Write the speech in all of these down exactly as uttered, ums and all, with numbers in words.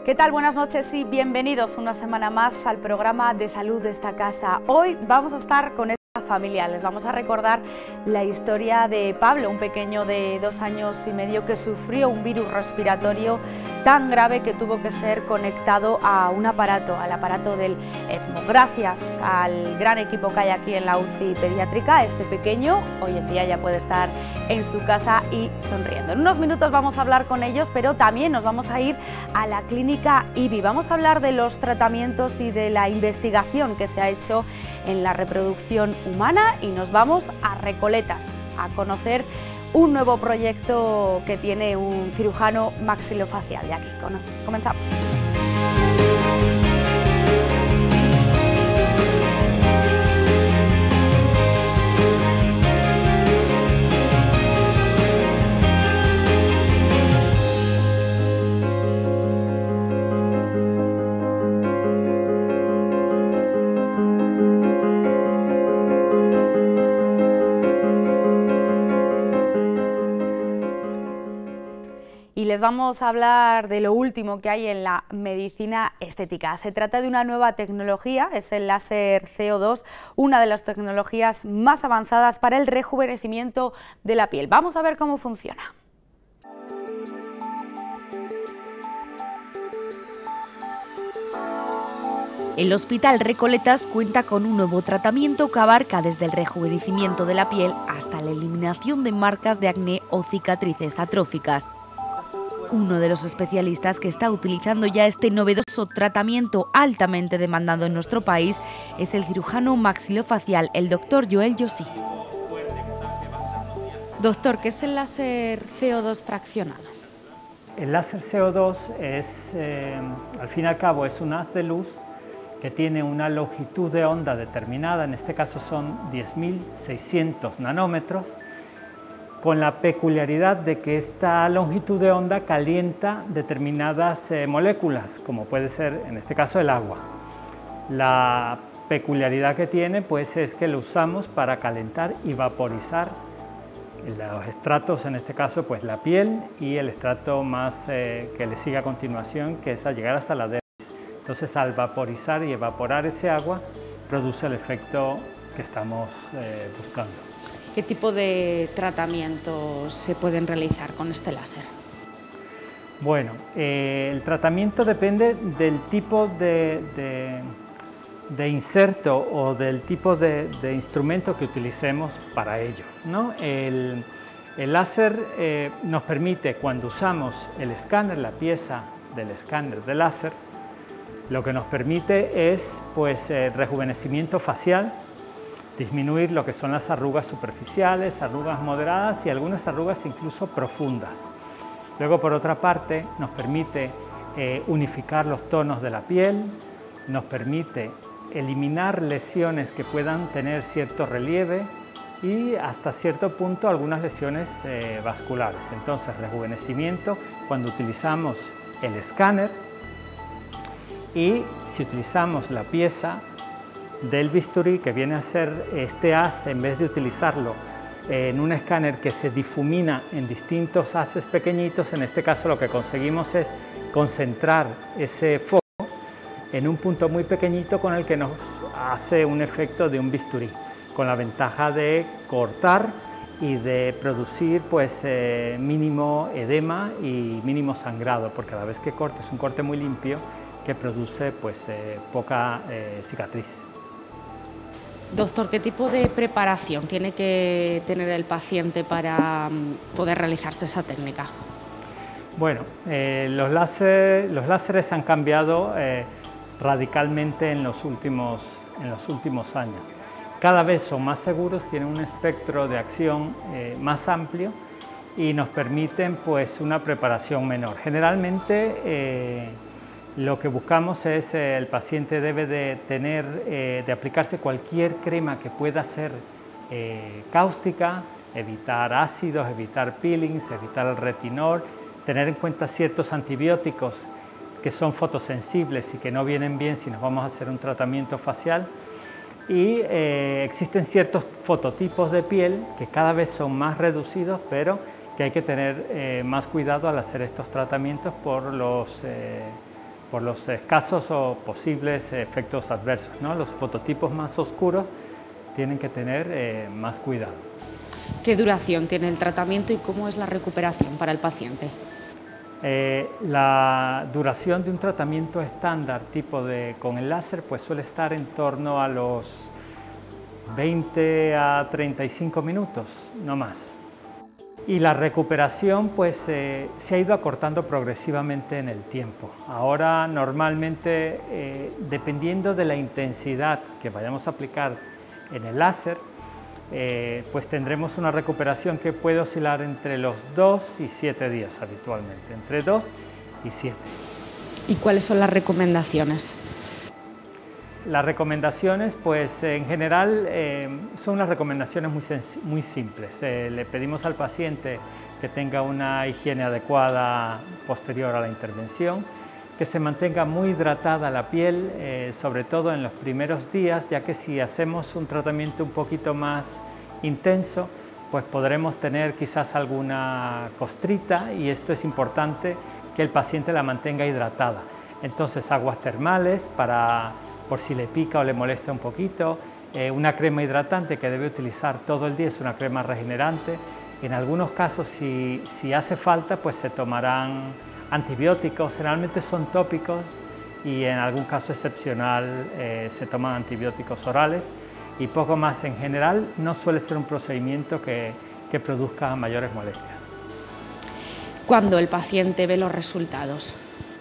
¿Qué tal? Buenas noches y bienvenidos una semana más al programa de salud de esta casa. Hoy vamos a estar con esta familia, les vamos a recordar la historia de Pablo, un pequeño de dos años y medio que sufrió un virus respiratorio tan grave que tuvo que ser conectado a un aparato, al aparato del ECMO. Gracias al gran equipo que hay aquí en la U C I pediátrica, este pequeño hoy en día ya puede estar en su casa y sonriendo. En unos minutos vamos a hablar con ellos, pero también nos vamos a ir a la clínica I B I. Vamos a hablar de los tratamientos y de la investigación que se ha hecho en la reproducción humana y nos vamos a Recoletas a conocer un nuevo proyecto que tiene un cirujano maxilofacial de aquí. Comenzamos. Y les vamos a hablar de lo último que hay en la medicina estética. Se trata de una nueva tecnología, es el láser C O dos, una de las tecnologías más avanzadas para el rejuvenecimiento de la piel. Vamos a ver cómo funciona. El Hospital Recoletas cuenta con un nuevo tratamiento que abarca desde el rejuvenecimiento de la piel hasta la eliminación de marcas de acné o cicatrices atróficas. Uno de los especialistas que está utilizando ya este novedoso tratamiento altamente demandado en nuestro país es el cirujano maxilofacial, el doctor Joel Joshi. Doctor, ¿qué es el láser C O dos fraccionado? El láser C O dos es, eh, al fin y al cabo, es un haz de luz que tiene una longitud de onda determinada, en este caso son diez mil seiscientos nanómetros, con la peculiaridad de que esta longitud de onda calienta determinadas eh, moléculas, como puede ser en este caso el agua. La peculiaridad que tiene pues, es que lo usamos para calentar y vaporizar los estratos, en este caso pues, la piel y el estrato más eh, que le sigue a continuación, que es a llegar hasta la dermis. Entonces, al vaporizar y evaporar ese agua, produce el efecto que estamos eh, buscando. ¿Qué tipo de tratamientos se pueden realizar con este láser? Bueno, eh, el tratamiento depende del tipo de, de, de inserto o del tipo de, de instrumento que utilicemos para ello, ¿no? El, el láser eh, nos permite, cuando usamos el escáner, la pieza del escáner de láser, lo que nos permite es pues, eh, rejuvenecimiento facial, disminuir lo que son las arrugas superficiales, arrugas moderadas y algunas arrugas incluso profundas. Luego, por otra parte, nos permite eh, unificar los tonos de la piel, nos permite eliminar lesiones que puedan tener cierto relieve y hasta cierto punto algunas lesiones eh, vasculares. Entonces, rejuvenecimiento cuando utilizamos el escáner y si utilizamos la pieza del bisturí, que viene a ser este haz, en vez de utilizarlo en un escáner que se difumina en distintos haces pequeñitos, en este caso lo que conseguimos es concentrar ese foco en un punto muy pequeñito con el que nos hace un efecto de un bisturí, con la ventaja de cortar y de producir pues, eh, mínimo edema y mínimo sangrado, porque a la vez que corte es un corte muy limpio que produce pues, eh, poca eh, cicatriz. Doctor, ¿qué tipo de preparación tiene que tener el paciente para poder realizarse esa técnica? Bueno, eh, los, láser, los láseres han cambiado eh, radicalmente en los, últimos, en los últimos años. Cada vez son más seguros, tienen un espectro de acción eh, más amplio y nos permiten pues, una preparación menor. Generalmente, eh, lo que buscamos es eh, el paciente debe de tener, eh, de aplicarse cualquier crema que pueda ser eh, cáustica, evitar ácidos, evitar peelings, evitar el retinol, tener en cuenta ciertos antibióticos que son fotosensibles y que no vienen bien si nos vamos a hacer un tratamiento facial. Y eh, existen ciertos fototipos de piel que cada vez son más reducidos, pero que hay que tener eh, más cuidado al hacer estos tratamientos por los, eh, por los escasos o posibles efectos adversos, ¿no? Los fototipos más oscuros tienen que tener eh, más cuidado. ¿Qué duración tiene el tratamiento y cómo es la recuperación para el paciente? Eh, la duración de un tratamiento estándar tipo de, con el láser pues suele estar en torno a los veinte a treinta y cinco minutos, no más. Y la recuperación pues eh, se ha ido acortando progresivamente en el tiempo. Ahora normalmente, eh, dependiendo de la intensidad que vayamos a aplicar en el láser, eh, pues tendremos una recuperación que puede oscilar entre los dos y siete días habitualmente, entre dos y siete. ¿Y cuáles son las recomendaciones? Las recomendaciones, pues en general eh, son unas recomendaciones muy, muy simples. Eh, le pedimos al paciente que tenga una higiene adecuada posterior a la intervención, que se mantenga muy hidratada la piel, eh, sobre todo en los primeros días, ya que si hacemos un tratamiento un poquito más intenso, pues podremos tener quizás alguna costrita y esto es importante que el paciente la mantenga hidratada. Entonces aguas termales para por si le pica o le molesta un poquito, eh, una crema hidratante que debe utilizar todo el día, es una crema regenerante. En algunos casos, si, si hace falta, pues se tomarán antibióticos, generalmente son tópicos y en algún caso excepcional eh, se toman antibióticos orales y poco más. En general no suele ser un procedimiento que, que produzca mayores molestias. ¿Cuándo el paciente ve los resultados?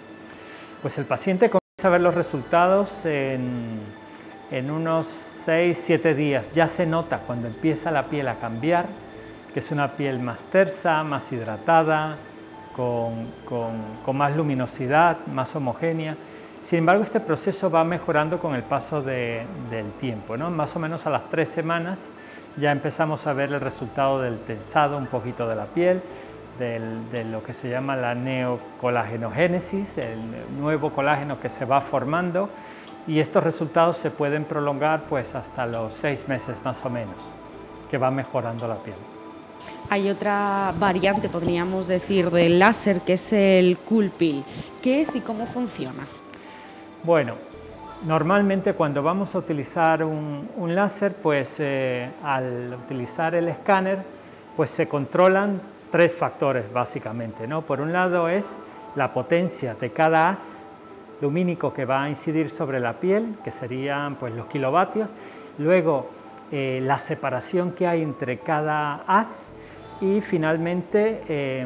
Pues el paciente comienza a ver los resultados en, en unos seis a siete días. Ya se nota cuando empieza la piel a cambiar, que es una piel más tersa, más hidratada, con, con, con más luminosidad, más homogénea. Sin embargo, este proceso va mejorando con el paso de, del tiempo, ¿no? Más o menos a las tres semanas ya empezamos a ver el resultado del tensado un poquito de la piel, Del, de lo que se llama la neocolagénogénesis, el nuevo colágeno que se va formando, y estos resultados se pueden prolongar pues hasta los seis meses más o menos, que va mejorando la piel. Hay otra variante, podríamos decir, del láser, que es el Cool-Peel. ¿Qué es y cómo funciona? Bueno, normalmente cuando vamos a utilizar un, un láser, pues eh, al utilizar el escáner, pues se controlan tres factores básicamente, ¿no? Por un lado es la potencia de cada haz lumínico que va a incidir sobre la piel, que serían pues, los kilovatios, luego eh, la separación que hay entre cada haz y finalmente eh,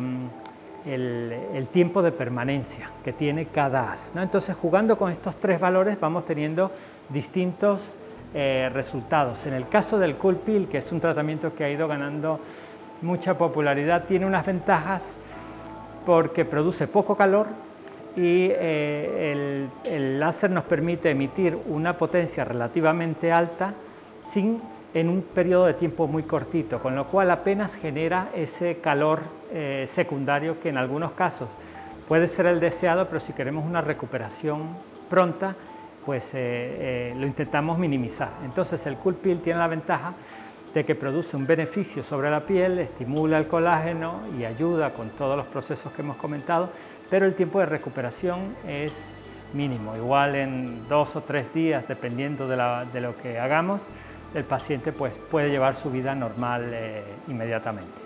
el, el tiempo de permanencia que tiene cada haz, ¿no? Entonces, jugando con estos tres valores vamos teniendo distintos eh, resultados. En el caso del Cool-Peel, que es un tratamiento que ha ido ganando mucha popularidad, tiene unas ventajas porque produce poco calor y eh, el, el láser nos permite emitir una potencia relativamente alta sin, en un periodo de tiempo muy cortito, con lo cual apenas genera ese calor eh, secundario que en algunos casos puede ser el deseado, pero si queremos una recuperación pronta, pues eh, eh, lo intentamos minimizar. Entonces el Cool-Peel tiene la ventaja de que produce un beneficio sobre la piel, estimula el colágeno y ayuda con todos los procesos que hemos comentado, pero el tiempo de recuperación es mínimo. Igual en dos o tres días, dependiendo de, la, de lo que hagamos, el paciente pues, puede llevar su vida normal eh, inmediatamente.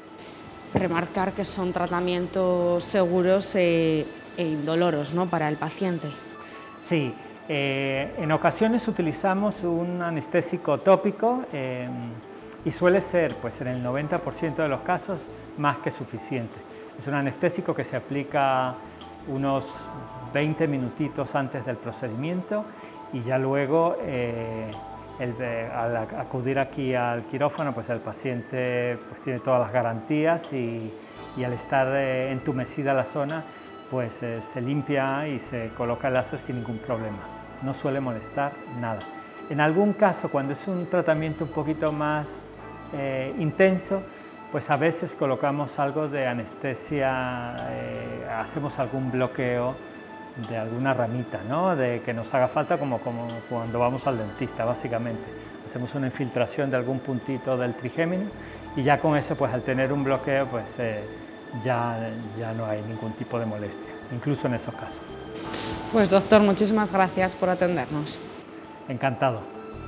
Remarcar que son tratamientos seguros eh, e indoloros, ¿no?, para el paciente. Sí. Eh, en ocasiones utilizamos un anestésico tópico eh, y suele ser, pues en el noventa por ciento de los casos, más que suficiente. Es un anestésico que se aplica unos veinte minutitos antes del procedimiento y ya luego, eh, el, al acudir aquí al quirófano, pues el paciente pues, tiene todas las garantías y, y al estar eh, entumecida la zona, pues eh, se limpia y se coloca el láser sin ningún problema. No suele molestar nada. En algún caso, cuando es un tratamiento un poquito más eh, intenso, pues a veces colocamos algo de anestesia, eh, hacemos algún bloqueo de alguna ramita, ¿no? De que nos haga falta, como, como cuando vamos al dentista, básicamente. Hacemos una infiltración de algún puntito del trigémino y ya con eso, pues al tener un bloqueo, pues eh, ya, ya no hay ningún tipo de molestia, incluso en esos casos. Pues doctor, muchísimas gracias por atendernos. Encantado.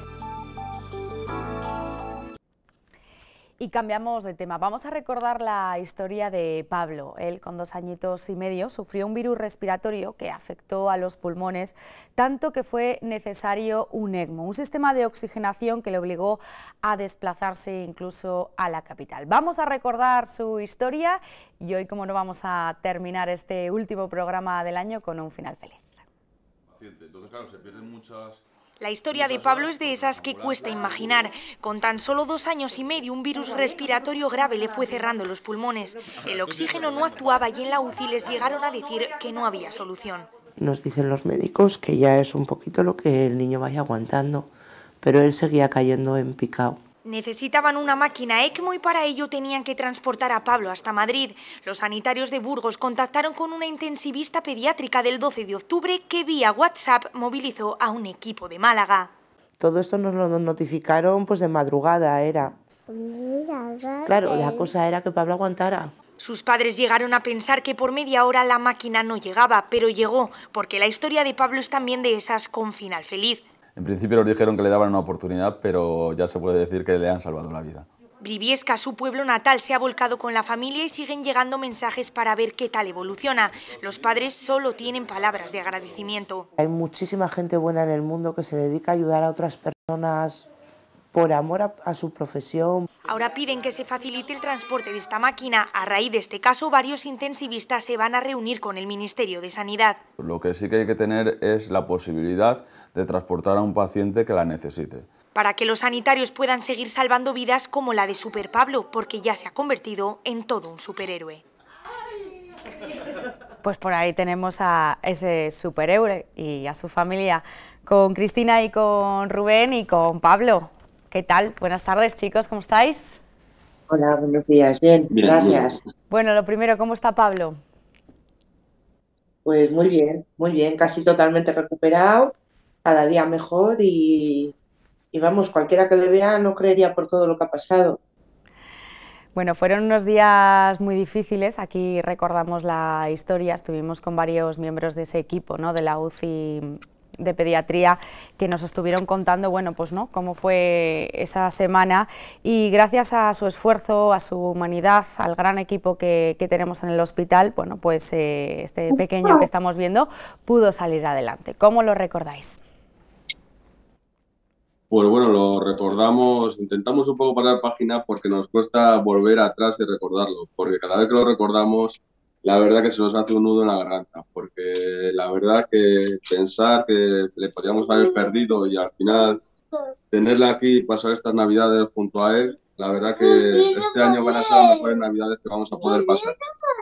Y cambiamos de tema. Vamos a recordar la historia de Pablo. Él, con dos añitos y medio, sufrió un virus respiratorio que afectó a los pulmones, tanto que fue necesario un ECMO, un sistema de oxigenación que le obligó a desplazarse incluso a la capital. Vamos a recordar su historia y hoy, como no, vamos a terminar este último programa del año con un final feliz. Entonces, claro, se pierden muchas... La historia de Pablo es de esas que cuesta imaginar. Con tan solo dos años y medio, un virus respiratorio grave le fue cerrando los pulmones. El oxígeno no actuaba y en la U C I les llegaron a decir que no había solución. Nos dicen los médicos que ya es un poquito lo que el niño vaya aguantando, pero él seguía cayendo en picado. Necesitaban una máquina ECMO y para ello tenían que transportar a Pablo hasta Madrid. Los sanitarios de Burgos contactaron con una intensivista pediátrica del doce de octubre que vía WhatsApp movilizó a un equipo de Málaga. Todo esto nos lo notificaron pues de madrugada, era. Claro, la cosa era que Pablo aguantara. Sus padres llegaron a pensar que por media hora la máquina no llegaba, pero llegó, porque la historia de Pablo es también de esas con final feliz. En principio nos dijeron que le daban una oportunidad, pero ya se puede decir que le han salvado la vida. Briviesca, su pueblo natal, se ha volcado con la familia y siguen llegando mensajes para ver qué tal evoluciona. Los padres solo tienen palabras de agradecimiento. Hay muchísima gente buena en el mundo que se dedica a ayudar a otras personas por amor a, a su profesión. Ahora piden que se facilite el transporte de esta máquina. A raíz de este caso, varios intensivistas se van a reunir con el Ministerio de Sanidad. Lo que sí que hay que tener es la posibilidad de transportar a un paciente que la necesite. Para que los sanitarios puedan seguir salvando vidas como la de Super Pablo, porque ya se ha convertido en todo un superhéroe. Pues por ahí tenemos a ese superhéroe y a su familia, con Cristina y con Rubén y con Pablo. ¿Qué tal? Buenas tardes, chicos, ¿cómo estáis? Hola, buenos días. Bien, bien, gracias. Bien. Bueno, lo primero, ¿cómo está Pablo? Pues muy bien, muy bien, casi totalmente recuperado, cada día mejor y, y vamos, cualquiera que le vea no creería por todo lo que ha pasado. Bueno, fueron unos días muy difíciles, aquí recordamos la historia, estuvimos con varios miembros de ese equipo, ¿no?, de la U C I de pediatría, que nos estuvieron contando, bueno, pues no, cómo fue esa semana, y gracias a su esfuerzo, a su humanidad, al gran equipo que, que tenemos en el hospital, bueno, pues eh, este pequeño que estamos viendo pudo salir adelante. ¿Cómo lo recordáis? Pues bueno, lo recordamos, intentamos un poco parar página porque nos cuesta volver atrás y recordarlo, porque cada vez que lo recordamos, la verdad que se nos hace un nudo en la garganta, porque la verdad que pensar que le podríamos haber perdido y al final tenerla aquí y pasar estas navidades junto a él, la verdad que este año van a ser las mejores navidades que vamos a poder pasar.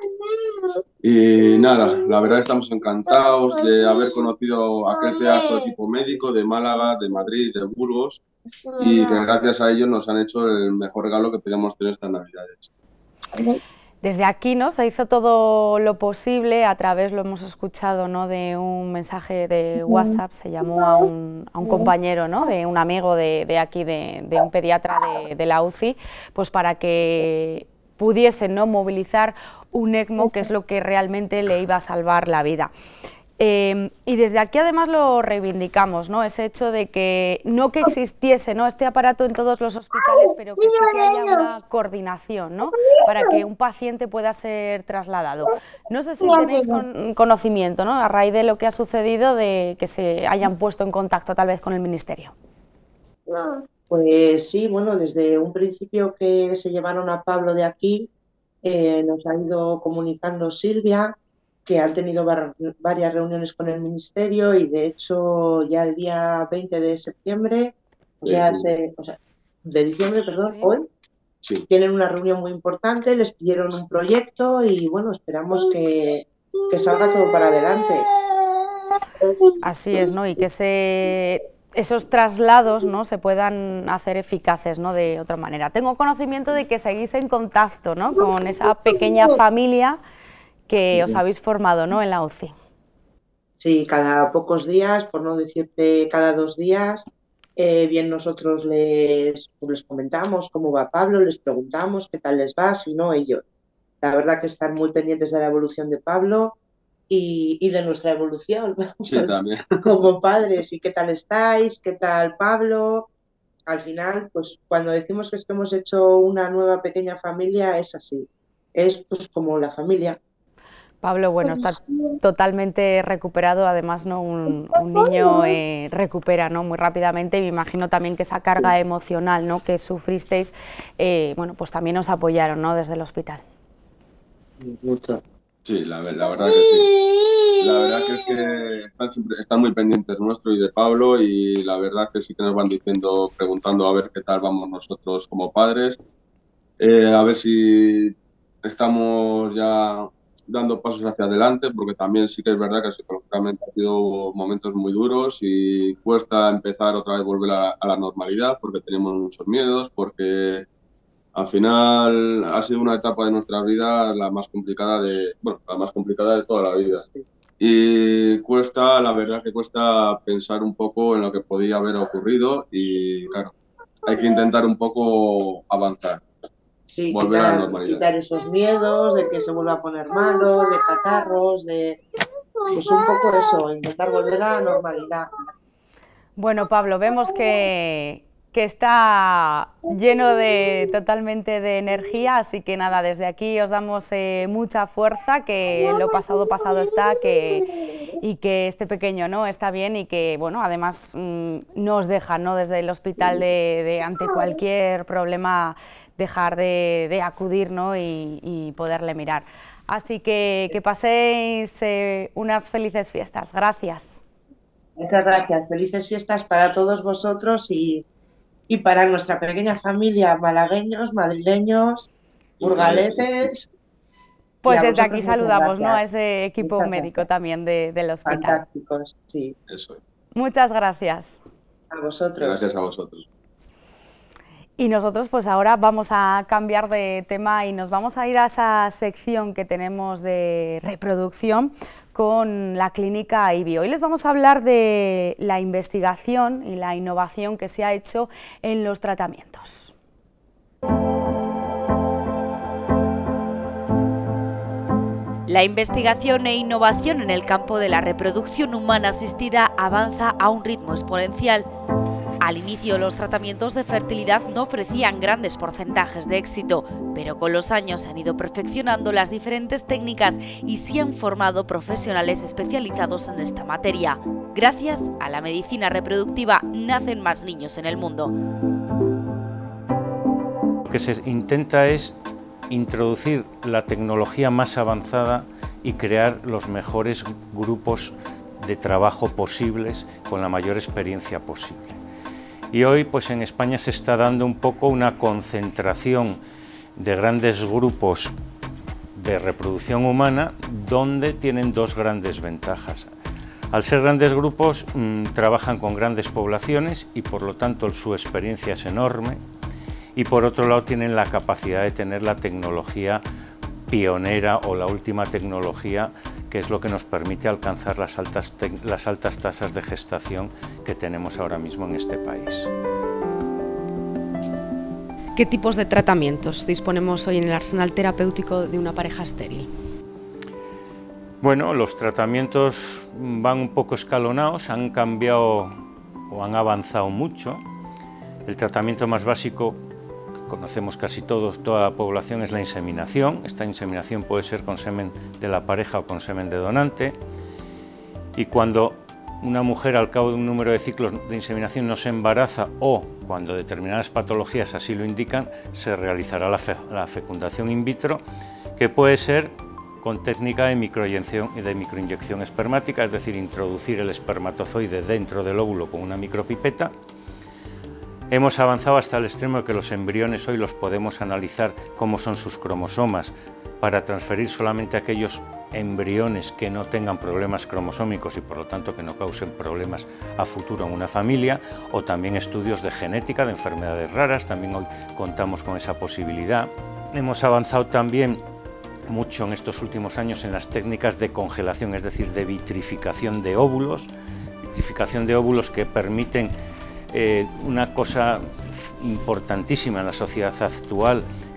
Y nada, la verdad estamos encantados de haber conocido a aquel pedazo de equipo médico de Málaga, de Madrid, de Burgos, y que gracias a ellos nos han hecho el mejor regalo que podíamos tener estas navidades. Desde aquí, ¿no?, se hizo todo lo posible, a través, lo hemos escuchado, ¿no?, de un mensaje de WhatsApp, se llamó a un, a un compañero, ¿no?, de un amigo de, de aquí, de, de un pediatra de, de la U C I, pues para que pudiesen, ¿no?, movilizar un ECMO, que es lo que realmente le iba a salvar la vida. Eh, y desde aquí además lo reivindicamos, ¿no?, ese hecho de que no que existiese, ¿no?, este aparato en todos los hospitales, pero que sí que haya una coordinación, ¿no?, para que un paciente pueda ser trasladado. No sé si tenéis con, conocimiento, ¿no?, a raíz de lo que ha sucedido, de que se hayan puesto en contacto tal vez con el Ministerio. Pues sí, bueno, desde un principio que se llevaron a Pablo de aquí, eh, nos ha ido comunicando Silvia, que han tenido varias reuniones con el Ministerio y de hecho ya el día veinte de septiembre, ya se, o sea, de diciembre, perdón, sí. hoy, sí. tienen una reunión muy importante, les pidieron un proyecto y bueno, esperamos que, que salga todo para adelante. Así es, ¿no? Y que se... esos traslados, ¿no?, se puedan hacer eficaces, ¿no?, de otra manera. Tengo conocimiento de que seguís en contacto, ¿no?, con esa pequeña familia que sí. os habéis formado, ¿no?, en la U C I. Sí, cada pocos días, por no decirte cada dos días, eh, bien nosotros les, pues les comentamos cómo va Pablo, les preguntamos qué tal les va, si no ellos. La verdad que están muy pendientes de la evolución de Pablo y, y de nuestra evolución, Sí, pues, también. como padres. ¿Y qué tal estáis? ¿Qué tal Pablo? Al final, pues cuando decimos que es que hemos hecho una nueva pequeña familia, es así. Es pues como la familia. Pablo, bueno, está totalmente recuperado, además, ¿no? Un, un niño eh, recupera, ¿no? Muy rápidamente, y me imagino también que esa carga emocional, ¿no? que sufristeis, eh, bueno, pues también os apoyaron, ¿no? Desde el hospital. Mucho. Sí, la, la verdad que sí. La verdad que es que están, siempre, están muy pendientes nuestro y de Pablo, y la verdad que sí que nos van diciendo, preguntando a ver qué tal vamos nosotros como padres, eh, a ver si estamos ya dando pasos hacia adelante, porque también sí que es verdad que psicológicamente ha sido momentos muy duros y cuesta empezar otra vez volver a, a la normalidad, porque tenemos muchos miedos, porque al final ha sido una etapa de nuestra vida la más complicada de, bueno, la más complicada de toda la vida. Y cuesta, la verdad que cuesta pensar un poco en lo que podía haber ocurrido, y claro, hay que intentar un poco avanzar. Sí, volver quitar, a la normalidad. quitar esos miedos de que se vuelva a poner malo, de catarros, de pues un poco eso, intentar volver a la normalidad. Bueno, Pablo, vemos que, que está lleno de, totalmente de energía, así que nada, desde aquí os damos eh, mucha fuerza, que lo pasado pasado está, que, y que este pequeño, ¿no? está bien, y que, bueno, además mmm, no os deja, ¿no? desde el hospital de, de ante cualquier problema dejar de, de acudir, ¿no? y, y poderle mirar. Así que que paséis eh, unas felices fiestas. Gracias. Muchas gracias. Felices fiestas para todos vosotros y, y para nuestra pequeña familia, malagueños, madrileños, burgaleses. Pues desde aquí saludamos, ¿no? a ese equipo muchas médico gracias. También de, del hospital. Fantásticos, sí. Eso. Muchas gracias. A vosotros. Gracias a vosotros. Y nosotros pues ahora vamos a cambiar de tema y nos vamos a ir a esa sección que tenemos de reproducción con la clínica I B I. Hoy les vamos a hablar de la investigación y la innovación que se ha hecho en los tratamientos. La investigación e innovación en el campo de la reproducción humana asistida avanza a un ritmo exponencial. Al inicio, los tratamientos de fertilidad no ofrecían grandes porcentajes de éxito, pero con los años se han ido perfeccionando las diferentes técnicas y se han formado profesionales especializados en esta materia. Gracias a la medicina reproductiva nacen más niños en el mundo. Lo que se intenta es introducir la tecnología más avanzada y crear los mejores grupos de trabajo posibles con la mayor experiencia posible. Y hoy pues en España se está dando un poco una concentración de grandes grupos de reproducción humana donde tienen dos grandes ventajas. Al ser grandes grupos mmm, trabajan con grandes poblaciones y por lo tanto su experiencia es enorme, y por otro lado tienen la capacidad de tener la tecnología pionera o la última tecnología, que es lo que nos permite alcanzar las altas, las altas tasas de gestación que tenemos ahora mismo en este país. ¿Qué tipos de tratamientos disponemos hoy en el arsenal terapéutico de una pareja estéril? Bueno, los tratamientos van un poco escalonados, han cambiado o han avanzado mucho. El tratamiento más básico, conocemos casi todos, toda la población, es la inseminación. Esta inseminación puede ser con semen de la pareja o con semen de donante. Y cuando una mujer al cabo de un número de ciclos de inseminación no se embaraza o cuando determinadas patologías así lo indican, se realizará la, fe la fecundación in vitro, que puede ser con técnica de microinyección y de microinyección espermática, es decir, introducir el espermatozoide dentro del óvulo con una micropipeta. Hemos avanzado hasta el extremo de que los embriones hoy los podemos analizar cómo son sus cromosomas para transferir solamente aquellos embriones que no tengan problemas cromosómicos y por lo tanto que no causen problemas a futuro en una familia, o también estudios de genética de enfermedades raras, también hoy contamos con esa posibilidad. Hemos avanzado también mucho en estos últimos años en las técnicas de congelación, es decir, de vitrificación de óvulos, vitrificación de óvulos que permiten Eh, una cosa importantísima en la sociedad actual,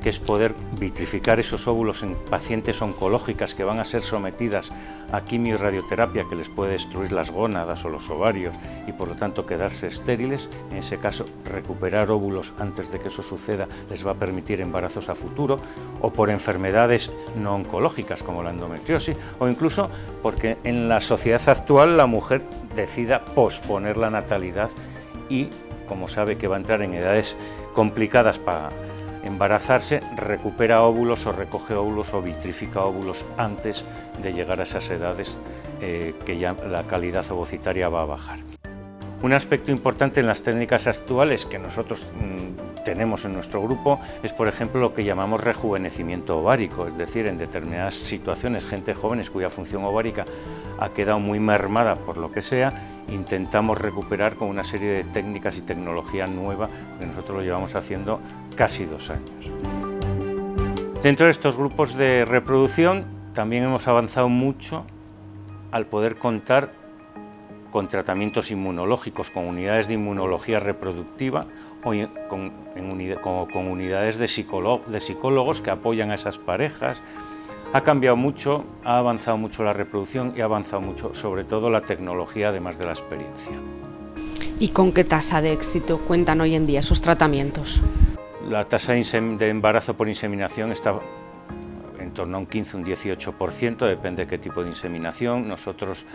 que es poder vitrificar esos óvulos en pacientes oncológicas que van a ser sometidas a quimio y radioterapia que les puede destruir las gónadas o los ovarios y por lo tanto quedarse estériles. En ese caso, recuperar óvulos antes de que eso suceda les va a permitir embarazos a futuro, o por enfermedades no oncológicas como la endometriosis, o incluso porque en la sociedad actual la mujer decida posponer la natalidad y, como sabe que va a entrar en edades complicadas para embarazarse, recupera óvulos o recoge óvulos o vitrifica óvulos antes de llegar a esas edades eh, que ya la calidad ovocitaria va a bajar. Un aspecto importante en las técnicas actuales que nosotros mmm, tenemos en nuestro grupo es, por ejemplo, lo que llamamos rejuvenecimiento ovárico, es decir, en determinadas situaciones, gente jóvenes cuya función ovárica ha quedado muy mermada por lo que sea, intentamos recuperar con una serie de técnicas y tecnología nueva, que nosotros lo llevamos haciendo casi dos años. Dentro de estos grupos de reproducción también hemos avanzado mucho al poder contar con tratamientos inmunológicos, con unidades de inmunología reproductiva o con, en unidad, con, con unidades de, psicólogo, de psicólogos que apoyan a esas parejas. Ha cambiado mucho, ha avanzado mucho la reproducción y ha avanzado mucho, sobre todo, la tecnología, además de la experiencia. ¿Y con qué tasa de éxito cuentan hoy en día esos tratamientos? La tasa de embarazo por inseminación está en torno a un quince, un dieciocho por ciento, depende de qué tipo de inseminación. Nosotros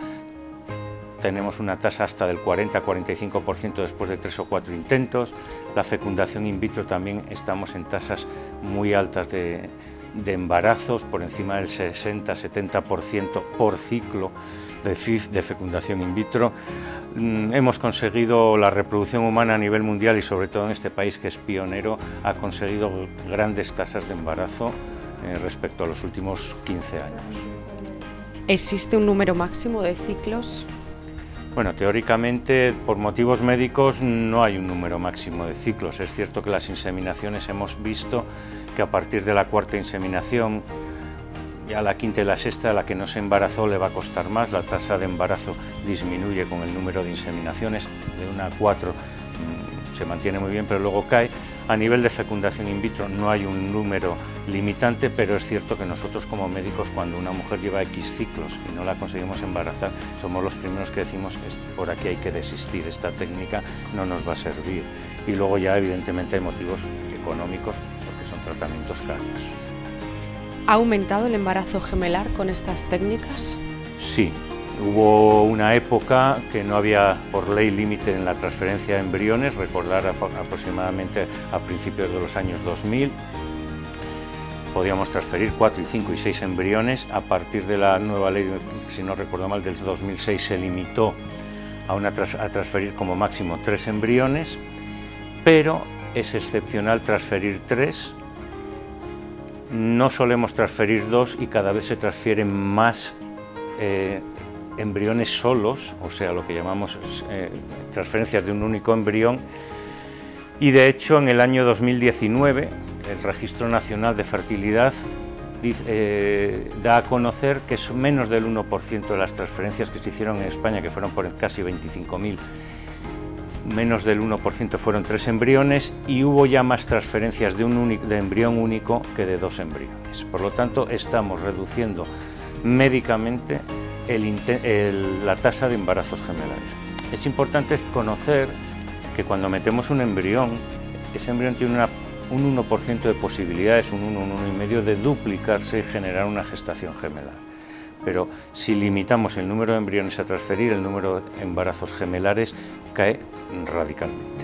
tenemos una tasa hasta del cuarenta a cuarenta y cinco por ciento después de tres o cuatro intentos. La fecundación in vitro también estamos en tasas muy altas de, de embarazos, por encima del sesenta a setenta por ciento por ciclo de, de fecundación in vitro. Mm, hemos conseguido la reproducción humana a nivel mundial y sobre todo en este país que es pionero, ha conseguido grandes tasas de embarazo eh, respecto a los últimos quince años. ¿Existe un número máximo de ciclos? Bueno, teóricamente, por motivos médicos, no hay un número máximo de ciclos. Es cierto que las inseminaciones hemos visto que a partir de la cuarta inseminación, ya la quinta y la sexta, la que no se embarazó le va a costar más, la tasa de embarazo disminuye con el número de inseminaciones, de una a cuatro mmm, se mantiene muy bien, pero luego cae. A nivel de fecundación in vitro no hay un número limitante, pero es cierto que nosotros como médicos, cuando una mujer lleva X ciclos y no la conseguimos embarazar, somos los primeros que decimos que por aquí hay que desistir, esta técnica no nos va a servir. Y luego ya evidentemente hay motivos económicos, porque son tratamientos caros. ¿Ha aumentado el embarazo gemelar con estas técnicas? Sí. Hubo una época que no había por ley límite en la transferencia de embriones, recordar aproximadamente a principios de los años dos mil, podíamos transferir cuatro, cinco y seis embriones. A partir de la nueva ley, si no recuerdo mal, del dos mil seis se limitó a, una, a transferir como máximo tres embriones, pero es excepcional transferir tres. No solemos transferir dos y cada vez se transfieren más eh, embriones solos, o sea, lo que llamamos eh, transferencias de un único embrión, y de hecho en el año dos mil diecinueve el Registro Nacional de Fertilidad eh, da a conocer que es menos del uno por ciento de las transferencias que se hicieron en España, que fueron por casi veinticinco mil, menos del uno por ciento fueron tres embriones, y hubo ya más transferencias de, un único, de embrión único que de dos embriones. Por lo tanto, estamos reduciendo médicamente El, el, la tasa de embarazos gemelares. Es importante conocer que cuando metemos un embrión, ese embrión tiene una, un uno por ciento de posibilidades, un uno, un uno y medio de duplicarse y generar una gestación gemelar. Pero si limitamos el número de embriones a transferir, el número de embarazos gemelares cae radicalmente.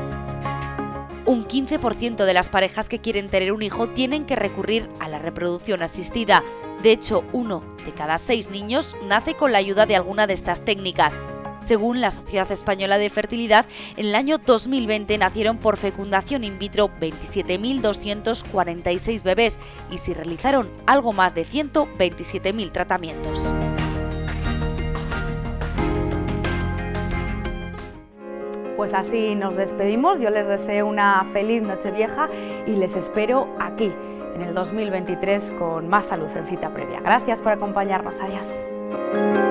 Un quince por ciento de las parejas que quieren tener un hijo tienen que recurrir a la reproducción asistida. De hecho, uno de cada seis niños nace con la ayuda de alguna de estas técnicas. Según la Sociedad Española de Fertilidad, en el año dos mil veinte nacieron por fecundación in vitro veintisiete mil doscientos cuarenta y seis bebés y se realizaron algo más de ciento veintisiete mil tratamientos. Pues así nos despedimos. Yo les deseo una feliz Nochevieja y les espero aquí en el dos mil veintitrés con más salud en cita previa. Gracias por acompañarnos. Adiós.